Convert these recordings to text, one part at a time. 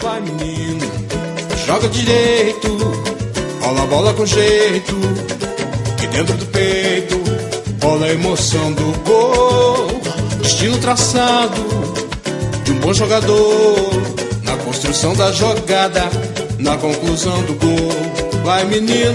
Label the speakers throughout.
Speaker 1: Vai menino, joga direito, rola a bola com jeito, que dentro do peito rola a emoção do gol. Destino traçado de um bom jogador, na construção da jogada, na conclusão do gol. Vai menino,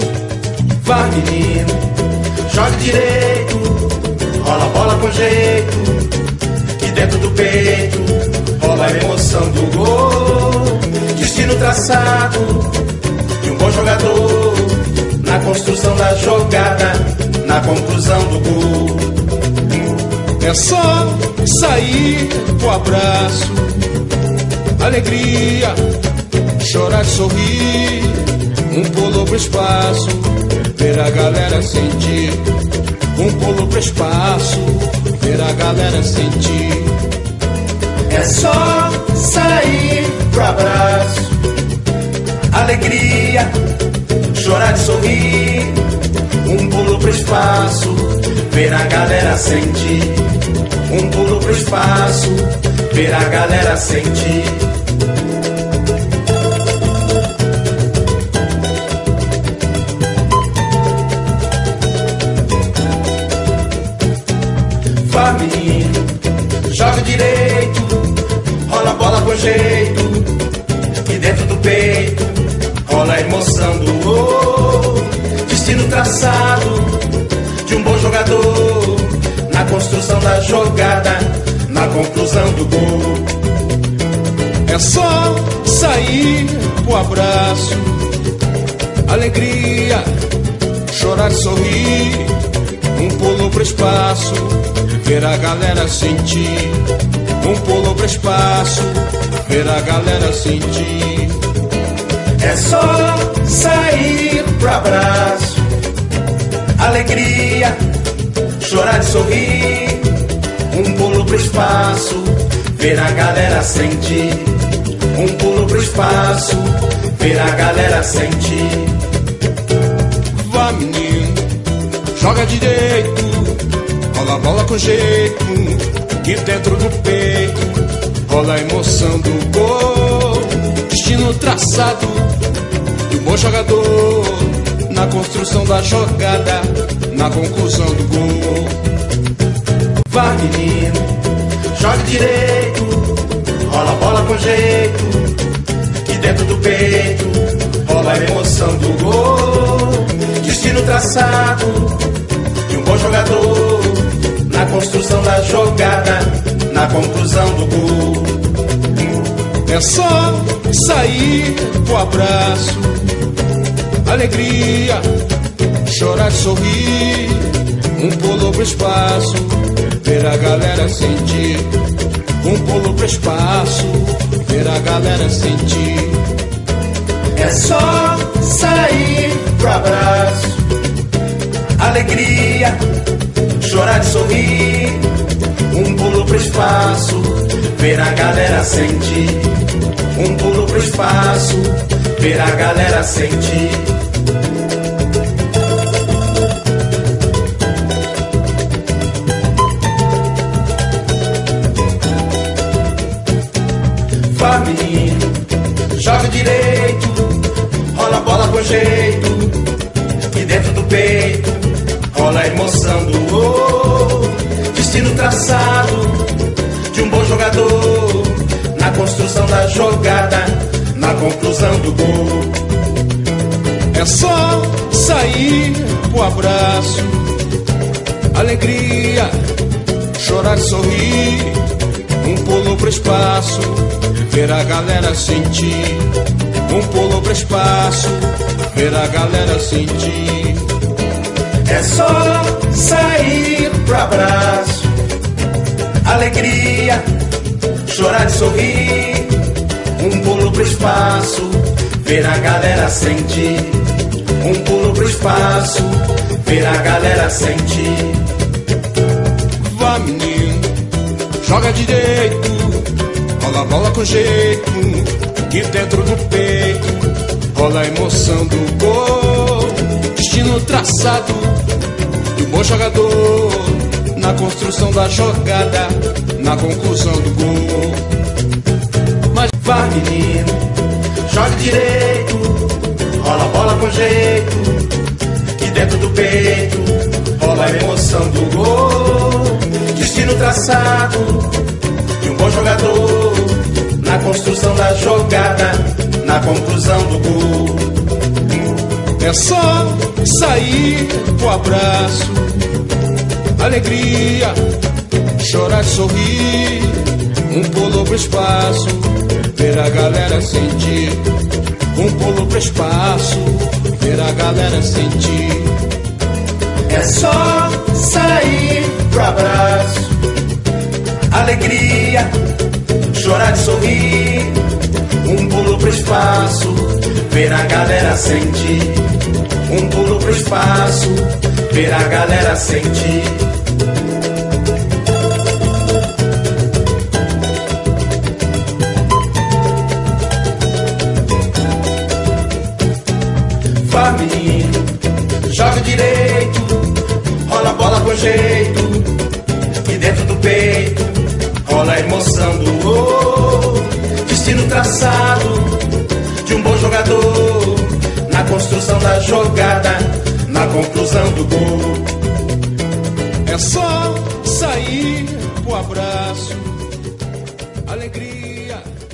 Speaker 1: joga direito, rola a bola com jeito, que dentro do peito rola a emoção do gol. Destino traçado de um bom jogador, na construção da jogada, na conclusão do gol. É só sair com abraço, alegria, chorar, sorrir, um pulo pro espaço, ver a galera sentir. Um pulo pro espaço, ver a galera sentir. É só sair pro abraço, alegria, chorar e sorrir, um pulo pro espaço, ver a galera sentir. Um pulo pro espaço, ver a galera sentir. Vai menino, joga direito, rola a bola com jeito, e dentro do peito rola a emoção do gol. Destino traçado de um bom jogador, na construção da jogada, na conclusão do gol. É só sair com abraço, alegria, chorar e sorrir, um pulo pro espaço, ver a galera sentir. Um pulo pro espaço, ver a galera sentir. É só sair pro abraço, alegria, chorar e sorrir, um pulo pro espaço, ver a galera sentir. Um pulo pro espaço, ver a galera sentir. Vá menino, joga direito, rola a bola com jeito, e dentro do peito rola a emoção do gol. Destino traçado de um bom jogador, na construção da jogada, na conclusão do gol. Vai menino, joga direito, rola a bola com jeito, e dentro do peito rola a emoção do gol. Destino traçado de um bom jogador, na construção da jogada, na conclusão do gol. É só sair com abraço, alegria, chorar e sorrir, um pulo pro espaço, ver a galera sentir. Um pulo pro espaço, ver a galera sentir. É só sair pro abraço, alegria, chorar e sorrir, um pulo pro espaço, ver a galera sentir. Um pulo pro espaço, ver a galera sentir. Vai menino, joga direito, rola a bola com jeito, e dentro do peito rola a emoção do gol. Destino traçado de um bom jogador, na construção da jogada, na conclusão do gol. É só sair com abraço, alegria, chorar e sorrir, um pulo pro espaço, ver a galera sentir. Um pulo pro espaço, ver a galera sentir. É só sair pro abraço, alegria, chorar e sorrir, um pulo pro espaço, ver a galera sentir. Um pulo pro espaço, ver a galera sentir. Vá menino, joga direito, rola a bola com jeito, e dentro do peito rola a emoção do gol. Destino traçado de um bom jogador, na construção da jogada, na conclusão do gol. Mas Vai menino, jogue direito, rola a bola com jeito, e dentro do peito rola a emoção do gol. Destino traçado de um bom jogador, na construção da jogada, na conclusão do gol.
Speaker 2: É só sair pro abraço, alegria, chorar, sorrir, um pulo pro espaço, ver a galera sentir. Um pulo pro espaço, ver a galera sentir.
Speaker 1: É só sair pro abraço, alegria, chorar e sorrir, um pulo pro espaço, ver a galera sentir. Um pulo pro espaço, ver a galera sentir. Vá menino, joga direito, rola a bola com jeito, e dentro do peito rola a emoção do gol. Destino traçado de um bom jogador, na construção da jogada, na conclusão do gol.
Speaker 2: É só sair pro abraço, alegria.